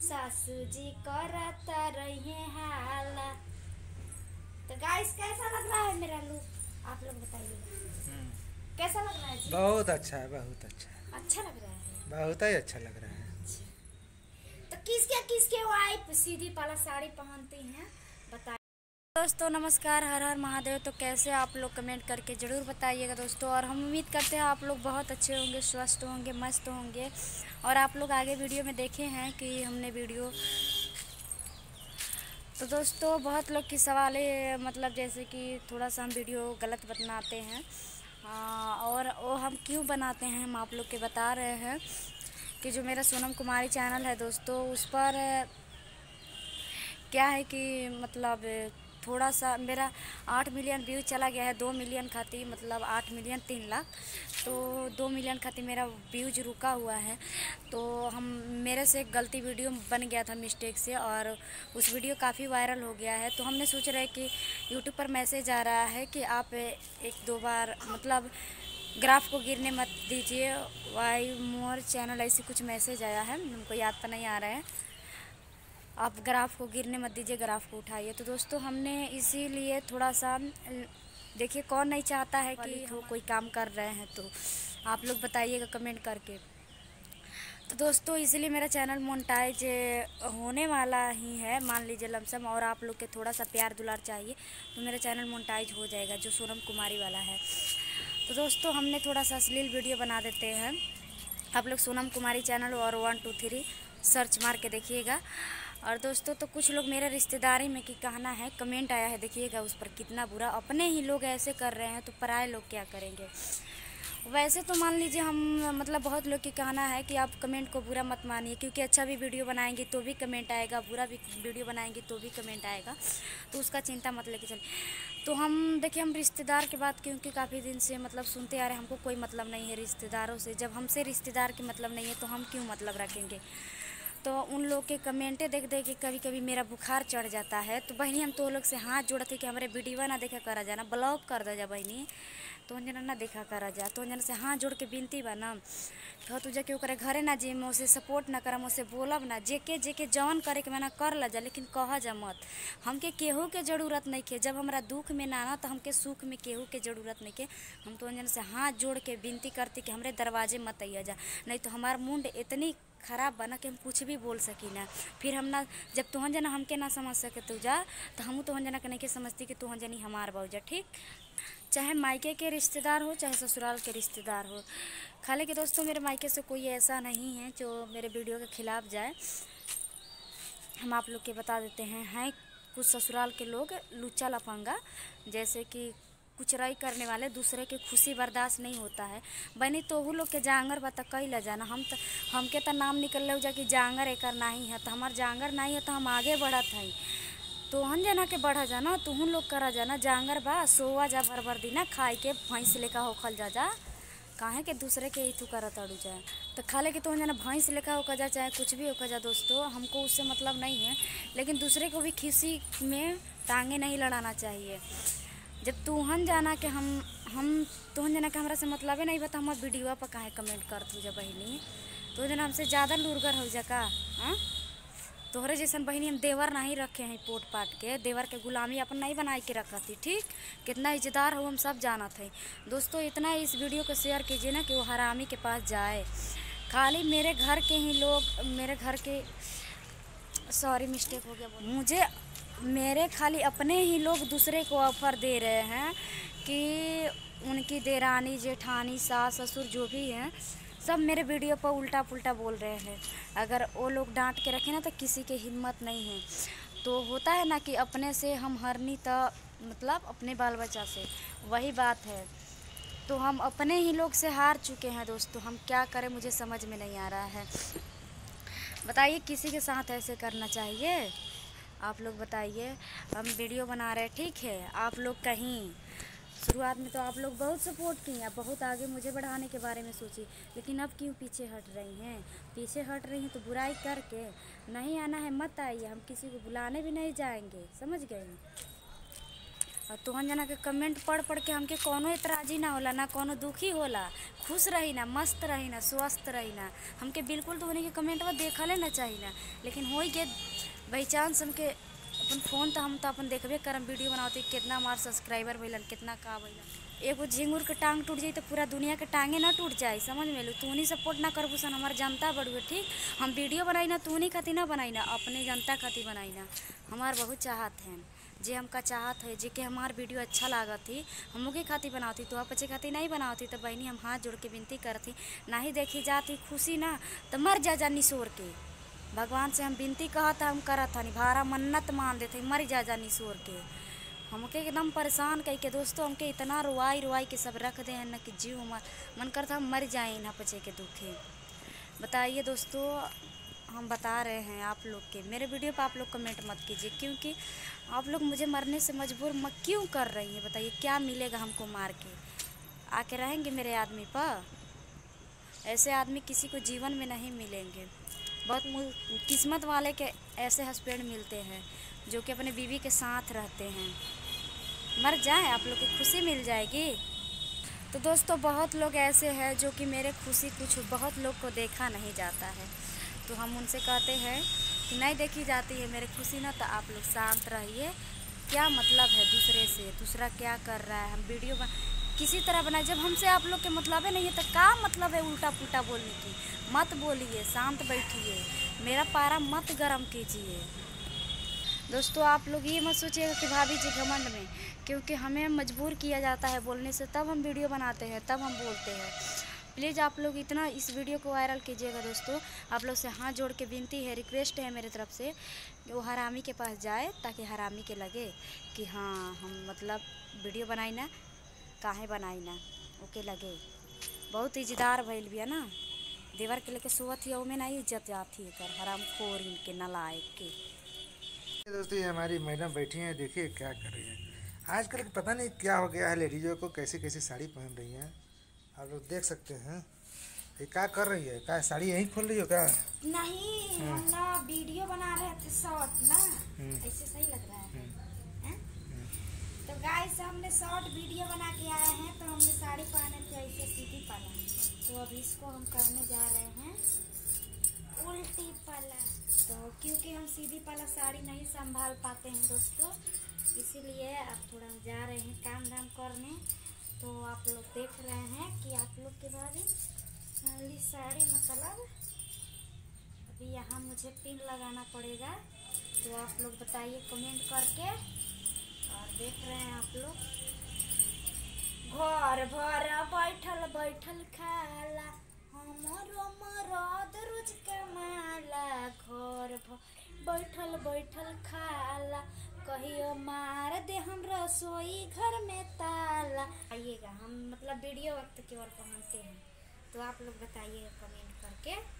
सासू जी करता रहे हाला। तो गाइस कैसा लग रहा है मेरा लुक, आप लोग बताइए कैसा लग रहा है जी? बहुत अच्छा है, बहुत अच्छा है, अच्छा लग रहा है। बहुत ही अच्छा लग रहा है। तो किसके वाइफ सीधी पाला साड़ी पहनती हैं, बताइए दोस्तों। नमस्कार, हर हर महादेव। तो कैसे आप लोग कमेंट करके ज़रूर बताइएगा दोस्तों। और हम उम्मीद करते हैं आप लोग बहुत अच्छे होंगे, स्वस्थ होंगे, मस्त होंगे। और आप लोग आगे वीडियो में देखे हैं कि हमने वीडियो, तो दोस्तों बहुत लोग की सवाल है, मतलब जैसे कि थोड़ा सा हम वीडियो गलत बनाते हैं। और वो हम क्यों बनाते हैं हम आप लोग के बता रहे हैं कि जो मेरा सोनम कुमारी चैनल है दोस्तों, उस पर क्या है कि मतलब थोड़ा सा मेरा 8 मिलियन व्यू चला गया है। 2 मिलियन खाती मतलब 8 मिलियन 3 लाख, तो 2 मिलियन खाती मेरा व्यूज रुका हुआ है। तो हम मेरे से एक गलती वीडियो बन गया था मिस्टेक से, और उस वीडियो काफ़ी वायरल हो गया है। तो हमने सोच रहे कि यूट्यूब पर मैसेज आ रहा है कि आप एक दो बार मतलब ग्राफ को गिरने मत दीजिए, वाई मोर चैनल ऐसी कुछ मैसेज आया है, हमको याद तो नहीं आ रहा है। आप ग्राफ को गिरने मत दीजिए, ग्राफ को उठाइए। तो दोस्तों हमने इसीलिए थोड़ा सा, देखिए कौन नहीं चाहता है कि हम कोई काम कर रहे हैं, तो आप लोग बताइएगा कमेंट करके। तो दोस्तों इसलिए मेरा चैनल मोनेटाइज होने वाला ही है, मान लीजिए लमसम, और आप लोग के थोड़ा सा प्यार दुलार चाहिए तो मेरा चैनल मोनेटाइज हो जाएगा, जो सोनम कुमारी वाला है। तो दोस्तों हमने थोड़ा सा अश्लील वीडियो बना देते हैं। आप लोग सोनम कुमारी चैनल और 1 2 3 सर्च मार के देखिएगा। और दोस्तों तो कुछ लोग मेरे रिश्तेदारी में की कहना है, कमेंट आया है, देखिएगा उस पर कितना बुरा। अपने ही लोग ऐसे कर रहे हैं तो पराए लोग क्या करेंगे। वैसे तो मान लीजिए हम मतलब बहुत लोग की कहना है कि आप कमेंट को बुरा मत मानिए, क्योंकि अच्छा भी वीडियो बनाएंगे तो भी कमेंट आएगा, बुरा भी वीडियो बनाएंगे तो भी कमेंट आएगा, तो उसका चिंता मत लेके चलिए। तो हम देखिए, हम रिश्तेदार की बात क्योंकि काफ़ी दिन से मतलब सुनते आ रहे हैं, हमको कोई मतलब नहीं है रिश्तेदारों से। जब हमसे रिश्तेदार की मतलब नहीं है तो हम क्यों मतलब रखेंगे। तो उन लोग के कमेंटे देख देख के कभी कभी मेरा बुखार चढ़ जाता है। तो बहनी हम तो लोग से हाथ जोड़ते कि हमारे वीडियो ना देखा करा जाना, ब्लॉक कर दे जा बहनी, तो जना ना देखा करा जा। तो जना से हाथ जोड़ के बिनती बा ना, कह तू जाके ओकरे घरे ना जी, उसे सपोर्ट ना करम, उसे बोलब ना, जेके जवन करे के मैंने कर ला जा, लेकिन कह जा मत। हमके केहू के ज़रूरत नहीं के, जब हमारा दुख में ना तो हमके सुख में केहू के ज़रूरत नहीं के। हम तो जना से हाथ जोड़ के बिनती करती कि हमरे दरवाजे मत आइया जा, नहीं तो हमार मुंड इतनी खराब बना कि हम कुछ भी बोल सकी ना। फिर हम ना, जब तुहन जना हमके ना समझ सके तू जा, तो हम तुहन जना के नहीं के समझती कि तुहन जनी हमार बाऊजा, ठीक। चाहे मायके के रिश्तेदार हो चाहे ससुराल के रिश्तेदार हो। खाली कि दोस्तों मेरे मायके से कोई ऐसा नहीं है जो मेरे वीडियो के खिलाफ जाए। हम आप लोग के बता देते हैं कुछ ससुराल के लोग लुच्चा लफंगा, जैसे कि कुचराई करने वाले, दूसरे की खुशी बर्दाश्त नहीं होता है। बनी तो वो लोग के जांगर बता कई ला जाना, हमके तो नाम निकल ले जा कि जांगर एक नहीं है, तो हमार जांगर नहीं है तो हम आगे बढ़त हैं। तो हम जना के बढ़ा जाना, तुम लोग करा जाना, जांगर बा सोवा जा भर भर दिना खाए के भैंस लेका होखल जा काहे के दूसरे के इथू करत अड़ू जाए। तो खा ले कि तुम जना भैंस लेका होकर जा, चाहे कुछ भी होकर जा दोस्तों, हमको उससे मतलब नहीं है। लेकिन दूसरे को भी किसी में टांगे नहीं लड़ाना चाहिए। जब तुहन जाना के हम तुहन जना के हमरा से मतलब नहीं बता, हम वीडियो पर काहे कमेंट कर तू जा बहनी, तो जना हमसे ज़्यादा लूरगर हो जा का। हाँ, तोहरे जैसन बहनी हम देवर नहीं रखे हैं, पोट पाट के देवर के गुलामी अपन नहीं बना के रखा थी, ठीक। कितना इज्जतदार हो हम सब जाना थे दोस्तों। इतना इस वीडियो को शेयर कीजिए ना कि वो हरामी के पास जाए। खाली मेरे घर के ही लोग, मेरे घर के, सॉरी मिस्टेक हो गया, मुझे मेरे खाली अपने ही लोग दूसरे को ऑफर दे रहे हैं कि उनकी देरानी जेठानी सास ससुर जो भी हैं सब मेरे वीडियो पर उल्टा पुल्टा बोल रहे हैं। अगर वो लोग डांट के रखे ना तो किसी की हिम्मत नहीं है। तो होता है ना कि अपने से हम हरनी, तो मतलब अपने बाल बच्चा से, वही बात है। तो हम अपने ही लोग से हार चुके हैं दोस्तों, हम क्या करें मुझे समझ में नहीं आ रहा है। बताइए किसी के साथ ऐसे करना चाहिए, आप लोग बताइए। हम वीडियो बना रहे हैं, ठीक है, आप लोग कहीं शुरुआत में तो आप लोग बहुत सपोर्ट किए, आप बहुत आगे मुझे बढ़ाने के बारे में सोची, लेकिन अब क्यों पीछे हट रही हैं। पीछे हट रही हैं तो बुराई करके नहीं आना है, मत आइए, हम किसी को बुलाने भी नहीं जाएंगे, समझ गए। और तुहन जना के कमेंट पढ़ पढ़ के हमके कोनो एतराजी ना होला, ना कोनो दुखी होला। खुश रही ना, मस्त रही ना, स्वस्थ रही ना। हमके बिल्कुल तुहनी के कमेंट में देखले ना चाहिए ना, लेकिन हो के बाई चांस हमके अपन फ़ोन तो हम तो अपन देखबे करम, वीडियो बनाते कितना हमार सब्सक्राइबर भइलन, कितना का भइलन। एगो झिंगुर के टांग टूट जाई तो पूरा दुनिया के टांगे ना टूट जाए, समझ में लो। तूनी सपोर्ट ना करबू सन, हमार जनता बढ़ुए ठीक। हम वीडियो बनाई ना तूनी खातिर ना बनाई ना, अपने जनता खातिर बनाई ना। हमार बहुत चाहत है, जे हमका चाहत है, जे के हमार वीडियो अच्छा लागत थी, हम के खातिर बनाती, तो आप खातिर नहीं बनाती। तो बहनी हम हाथ जोड़ के विनती करती, ना ही देखी जाती खुशी ना तो मर जा निशोर के। भगवान से हम विनती कहत हम करत हनी, भारा मन्नत मान देते मर जा निशोर के। हमके एकदम परेशान कही के दोस्तों, हमके इतना रुआई रुआई के सब रख दे न कि जीव हमार मन करता हम मर जाए ना पचे के दुखे। बताइए दोस्तों, हम बता रहे हैं आप लोग के, मेरे वीडियो पर आप लोग कमेंट मत कीजिए, क्योंकि आप लोग मुझे मरने से मजबूर क्यों कर रही हैं। बताइए क्या मिलेगा हमको मार के, आके रहेंगे मेरे आदमी पर। ऐसे आदमी किसी को जीवन में नहीं मिलेंगे। बहुत किस्मत वाले के ऐसे हस्बैंड मिलते हैं जो कि अपने बीवी के साथ रहते हैं। मर जाएं, आप लोग की खुशी मिल जाएगी। तो दोस्तों बहुत लोग ऐसे हैं जो कि मेरे खुशी कुछ बहुत लोग को देखा नहीं जाता है, तो हम उनसे कहते हैं कि नहीं देखी जाती है मेरे खुशी ना, तो आप लोग शांत रहिए। क्या मतलब है दूसरे से, दूसरा क्या कर रहा है, हम वीडियो किसी तरह बनाए। जब हमसे आप लोग के मतलब है नहीं है तो क्या मतलब है उल्टा पुल्टा बोलने की। मत बोलिए, शांत बैठिए, मेरा पारा मत गरम कीजिए। दोस्तों आप लोग ये मत सोचिएगा कि भाभी जी घमंड में, क्योंकि हमें मजबूर किया जाता है बोलने से, तब हम वीडियो बनाते हैं, तब हम बोलते हैं। प्लीज़ आप लोग इतना इस वीडियो को वायरल कीजिएगा दोस्तों। आप लोग से हाथ जोड़ के विनती है, रिक्वेस्ट है मेरे तरफ से कि वो हरामी के पास जाए, ताकि हरामी के लगे कि हाँ हम मतलब वीडियो बनाई ना, काहे बनाई ना, ओके लगे। बहुत इज्जतदार भइल भी है ना, देवर के लेके सोवत ही में नहीं इज्जत जाती है कर, हराम खोर इनके नलायक के। दोस्तों ये हमारी मैडम बैठी हैं, देखिए क्या कर रही हैं। आजकल पता नहीं क्या हो गया है, लेडीजों को कैसी कैसी साड़ी पहन रही हैं, आप लोग देख सकते हैं। ये क्या कर रही है, क्या साड़ी यहीं खोल रही हो क्या? नहीं, हम ना वीडियो बना रहे थे शॉर्ट ना, ऐसे सही लग रहा है। तो गाइस हमने शॉर्ट वीडियो बना के आए हैं, तो हमने साड़ी पहने थे ऐसे सीधी पला, तो अब इसको हम करने जा रहे हैं उल्टी पला। तो क्योंकि हम सीधी पला साड़ी नहीं संभाल पाते हैं दोस्तों, इसीलिए अब थोड़ा हम जा रहे हैं काम धाम करने। तो आप लोग देख रहे हैं कि आप लोग के भाभी साड़ी मतलब अभी यहाँ मुझे पिन लगाना पड़ेगा, तो आप लोग बताइए कमेंट करके। और देख रहे हैं आप लोग, घर भर बैठल बैठल खाला हमरो मरद रोज कमाला, घर भर बैठल बैठल खाला कहियो मार दे हम रसोई घर में ताला। आइएगा, हम मतलब वीडियो वक्त केवल पहनते हैं, तो आप लोग बताइएगा कमेंट करके।